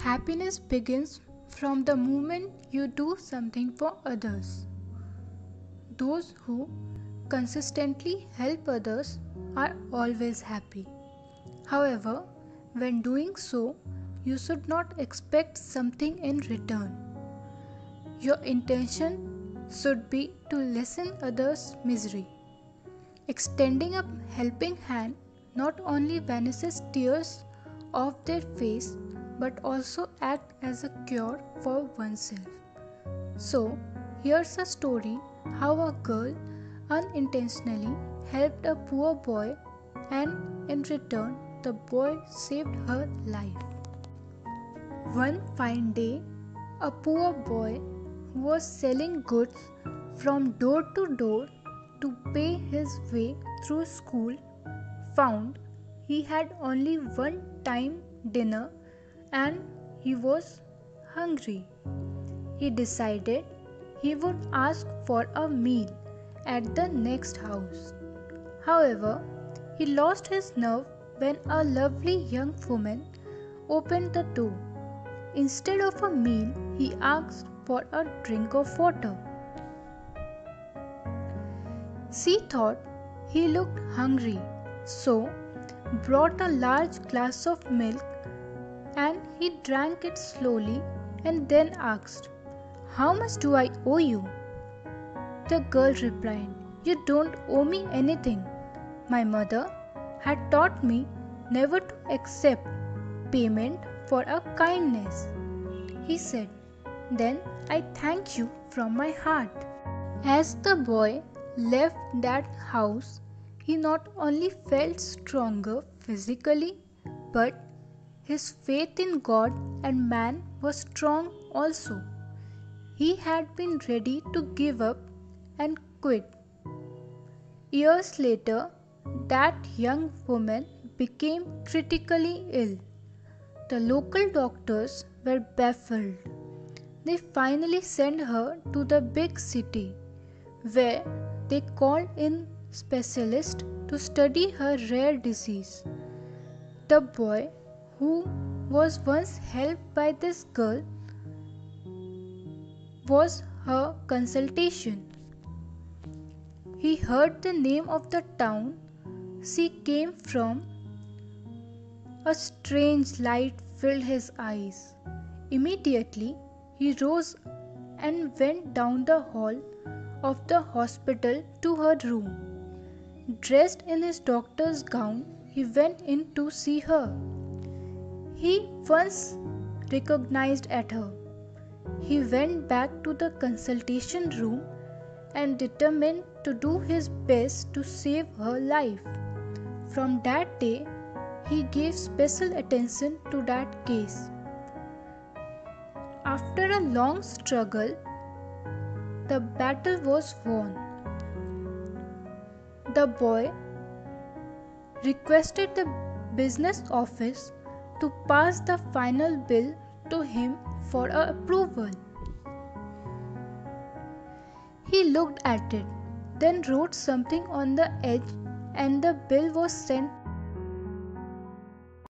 Happiness begins from the moment you do something for others. Those who consistently help others are always happy. However, when doing so, you should not expect something in return. Your intention should be to lessen others' misery. Extending a helping hand not only vanishes tears off their face but also act as a cure for oneself. So, here's a story how a girl unintentionally helped a poor boy and in return the boy saved her life. One fine day, a poor boy who was selling goods from door to door to pay his way through school found he had only one time dinner and he was hungry. He decided he would ask for a meal at the next house. However, he lost his nerve when a lovely young woman opened the door. Instead of a meal, he asked for a drink of water. She thought he looked hungry, so brought a large glass of milk and he drank it slowly and then asked, "How much do I owe you?" The girl replied, "You don't owe me anything. My mother had taught me never to accept payment for a kindness." He said, "Then I thank you from my heart." As the boy left that house, he not only felt stronger physically, but his faith in God and man was strong also. He had been ready to give up and quit. Years later, that young woman became critically ill. The local doctors were baffled. They finally sent her to the big city, where they called in specialists to study her rare disease. The boy, who was once helped by this girl, was her consultation. He heard the name of the town she came from. A strange light filled his eyes. Immediately, he rose and went down the hall of the hospital to her room. Dressed in his doctor's gown, he went in to see her. He once recognized at her. He went back to the consultation room and determined to do his best to save her life. From that day, he gave special attention to that case. After a long struggle, the battle was won. The boy requested the business office to pass the final bill to him for approval. He looked at it, then wrote something on the edge, and the bill was sent